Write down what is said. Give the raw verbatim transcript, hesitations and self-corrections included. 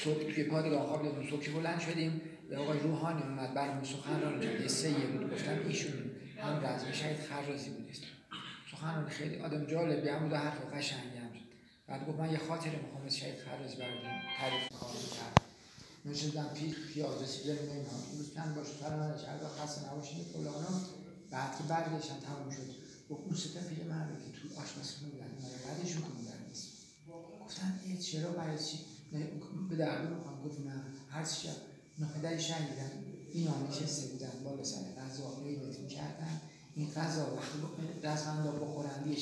صبح توی پادگان خواب دیدم، صبح که بلند شدیم به آقای روحانی اومد برام سخنرانی کرد. یه سه بود، گفتم ایشون هم رزم شهید خرازی بود. سخنرانی خیلی آدم جالبی هم بود و حرف قشنگی هم شد. بعد گفت من یه خاطره میخوام از شهید خرازی بردیم تعریف می‌کنم کرد. نشدم پیش پیاز رسیده نمیدونم روز چند باشه فرمان کرد و خسته نباشید فلانا. بعد که برگشتن تموم شد گفت اون سه تا پیرمرد که تو آشپزخانه بودن اونا بعدشون کدوم نیست. گفتن ای چرا برای چی به درد می‌خوام؟ گفت نه هر چی نه پدر شهیدن اینا نشسته بودن بالا سر غذا غیبت می‌کردن. این غذا وقتی دستمندا بخورن